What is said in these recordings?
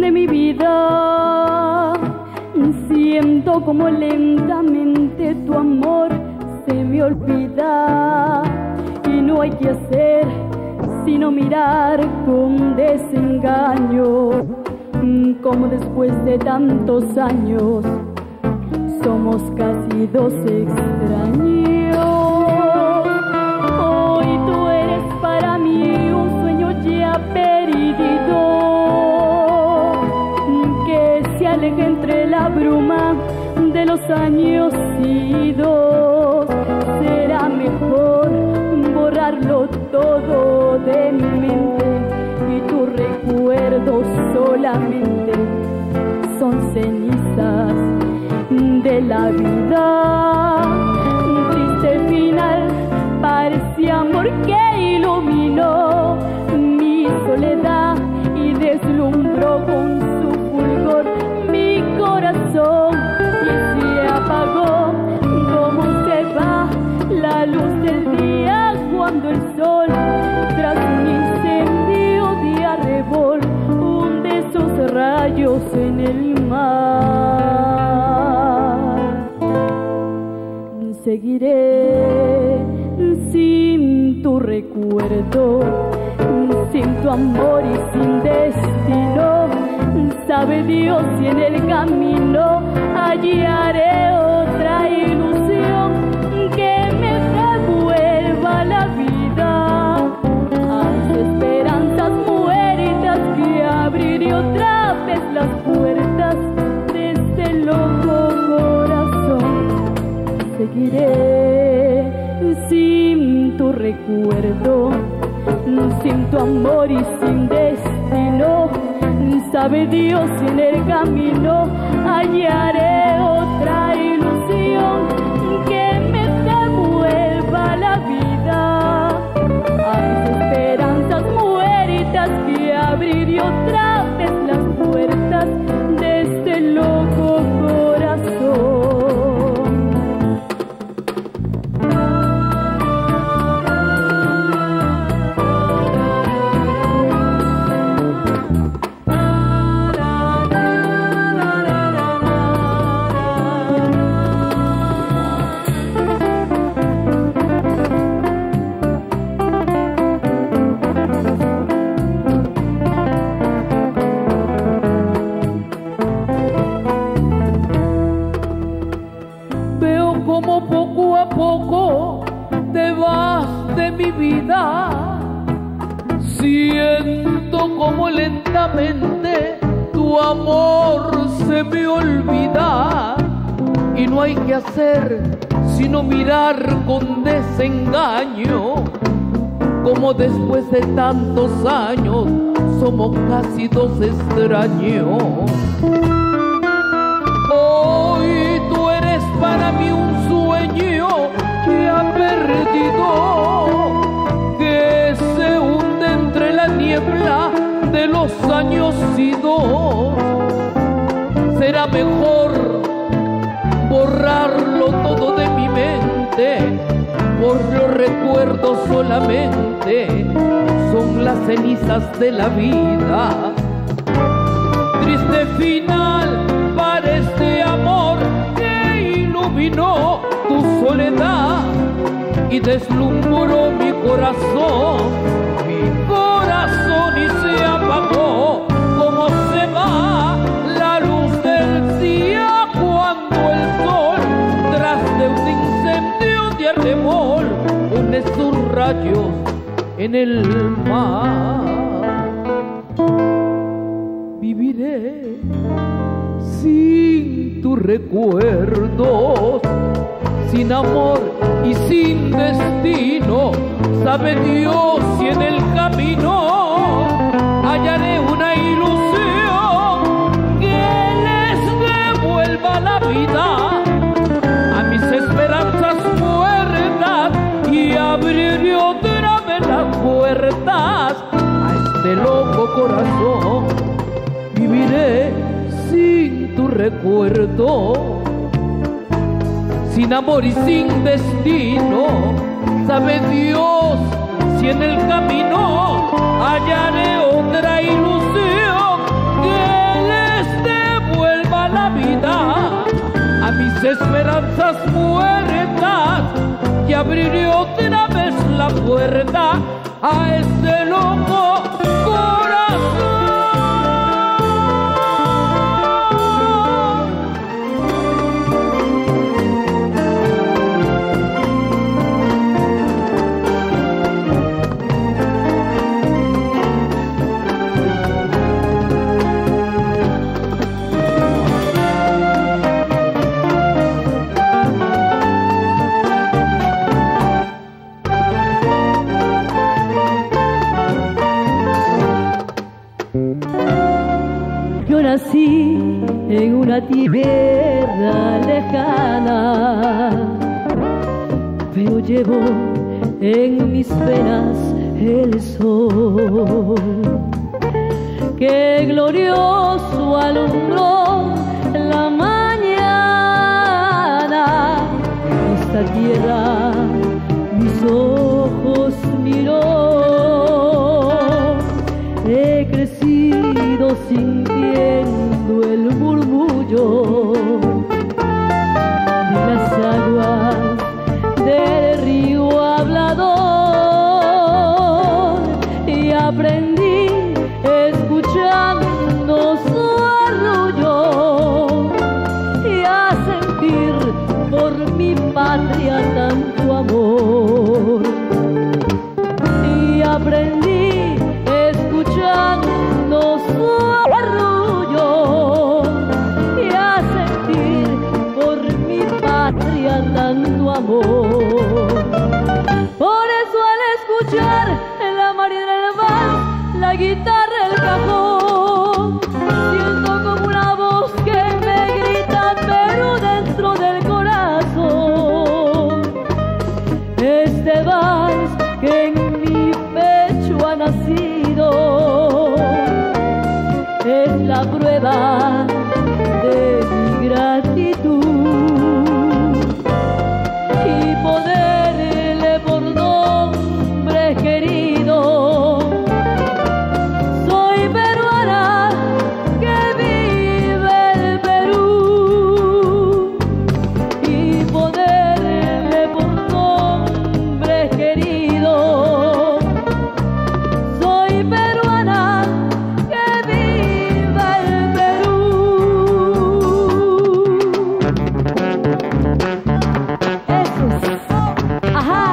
de mi vida. Siento como lentamente tu amor se me olvida, y no hay que hacer sino mirar con desengaño, como después de tantos años somos casi dos extraños. Hoy tú eres para mí un sueño ya perdido, que se aleja entre la bruma de los años idos. Será mejor borrarlo todo de mi mente, y tus recuerdos solamente son cenizas de la vida. Un triste final para ese amor que iluminó mi soledad y deslumbró con su fulgor mi corazón, y se apagó como se va la luz del día cuando el sol, tras un incendio de arrebol, hunde sus rayos en el mar. Seguiré sin tu recuerdo, sin tu amor y sin destino. Sabe Dios si en el camino hallaré otra ilusión que me devuelva la vida a las esperanzas muertas, que abriré otra vez las puertas de este loco corazón. Seguiré sin tu recuerdo, sin tu amor y sin destino. Sabe Dios si en el camino hallaré otra ilusión que me devuelva la vida a mis esperanzas muertas, que abriré otra vez las puertas de este loco corazón. Siento como lentamente tu amor se me olvida, y no hay que hacer sino mirar con desengaño, como después de tantos años somos casi dos extraños. Hoy tú eres para mí un sueño que ha perdido, que se hunde entre la niebla de los años idos. Será mejor borrarlo todo de mi mente, por los recuerdos solamente son las cenizas de la vida. Triste final para este amor que iluminó tu soledad y deslumbró mi corazón y se apagó como se va la luz del día cuando el sol, tras de un incendio de arrebol, une sus rayos en el mar. Viviré sin tus recuerdos, sin amor y sin destino. Sabe Dios si en el camino hallaré una ilusión que les devuelva la vida a mis esperanzas muertas, y abriré otra vez las puertas a este loco corazón. Viviré sin tu recuerdo, sin amor y sin destino. Sabe Dios si en el camino hallaré otra ilusión que esperanzas muertas, y abriré otra vez la puerta a ese loco corazón. Yo nací en una tierra lejana, pero llevo en mis venas el sol que glorioso alumbró la mañana. Esta tierra mis ojos miró, he crecido sintiendo el murmullo de las aguas del río hablador, y aprendí escuchando su arrullo y a sentir por mi patria tanto amor, y aprendí escuchando su arrullo y a sentir por mi patria tanto amor. Por eso al escuchar la marina del vals, la guitarra, el cajón, siento como una voz que me grita, pero dentro del corazón. Este vals que en mi pecho ha nacido es la prueba de mi gratitud, y poderle por nombre querido. Soy peruana que vive el Perú, y poderle por nombre querido. Soy peruana que viva el Perú. Eso es. Ajá.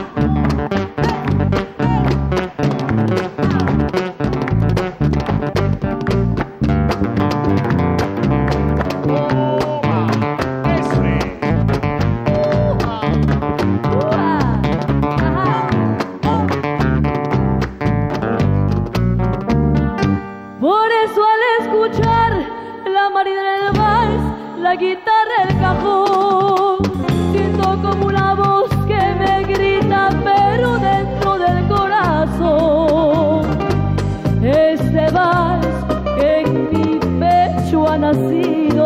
Por eso al escuchar la marina del vals, la guitarra, el cajón, siento como una voz que me grita, pero dentro del corazón. Este vals que en mi pecho ha nacido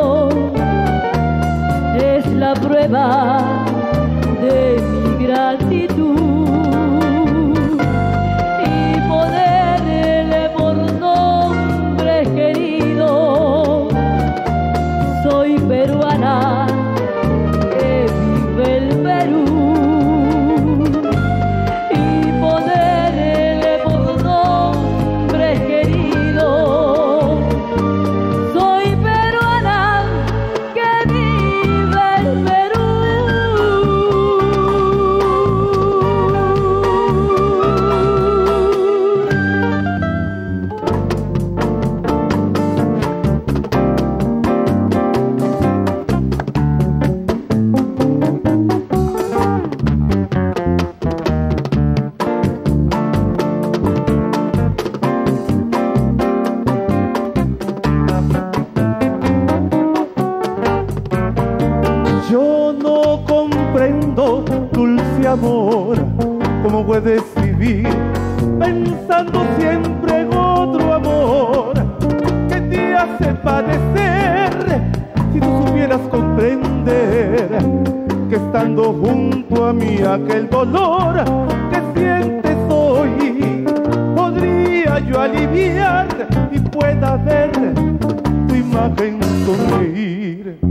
es la prueba de mi gratitud, y poderle por nombre querido. Soy peruana que vive el Perú, y poderle por nombre querido. Soy peruana que vive el Perú. Yo no comprendo, dulce amor, cómo puedes vivir pensando siempre en otro amor que te hace padecer. Si tú supieras comprender que estando junto a mí aquel dolor que sientes hoy podría yo aliviar y pueda ver tu imagen sonreír.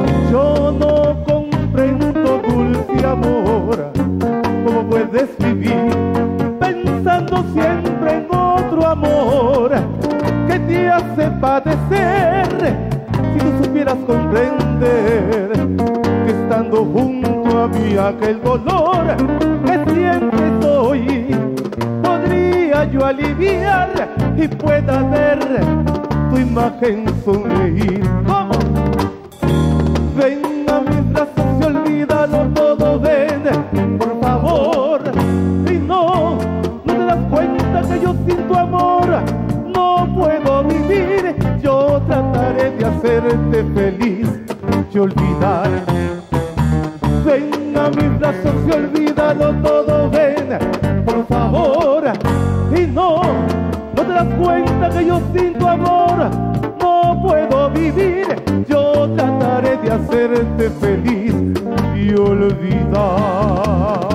Yo no comprendo, dulce amor, cómo puedes vivir pensando siempre en otro amor que te hace padecer. Si tú supieras comprender que estando junto a mí aquel dolor que siempre soy, podría yo aliviar y pueda ver tu imagen sonreír. ¿Cómo? Ven a mis brazos y olvídalo todo, ven, por favor. Y no te das cuenta que yo sin tu amor no puedo vivir. Yo trataré de hacerte feliz y olvidar. Ven a mis brazos y olvídalo todo, ven, por favor. Y no te das cuenta que yo sin tu amor no puedo vivir. Yo trataré de hacerte feliz y olvidar.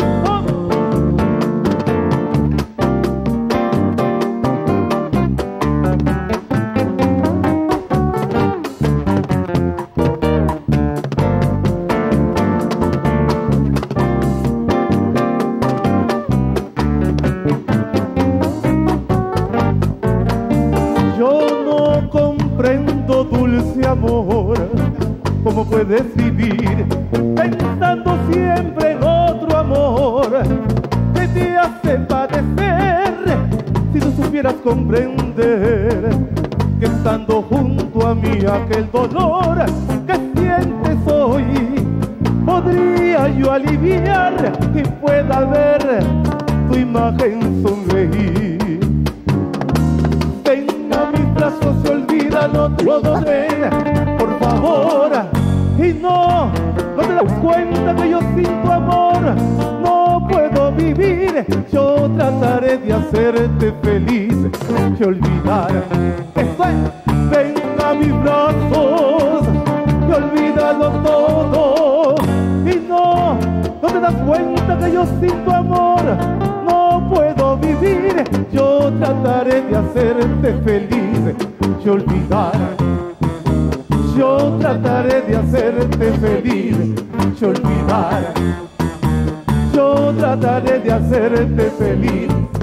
Dulce amor, ¿cómo puedes vivir pensando siempre en otro amor que te hace padecer? Si tú supieras comprender que estando junto a mí aquel dolor que sientes hoy, podría yo aliviar y pueda ver tu imagen sonreír. Venga a mis brazos y olvídalo todo, ven, por favor. Y no te das cuenta que yo sin tu amor no puedo vivir. Yo trataré de hacerte feliz y olvidar. Esto es, ven a mis brazos y olvídalo todo. Y no te das cuenta que yo sin tu amor no puedo vivir. Yo trataré de hacerte feliz y olvidar. Yo trataré de hacerte feliz y olvidar. Yo trataré de hacerte feliz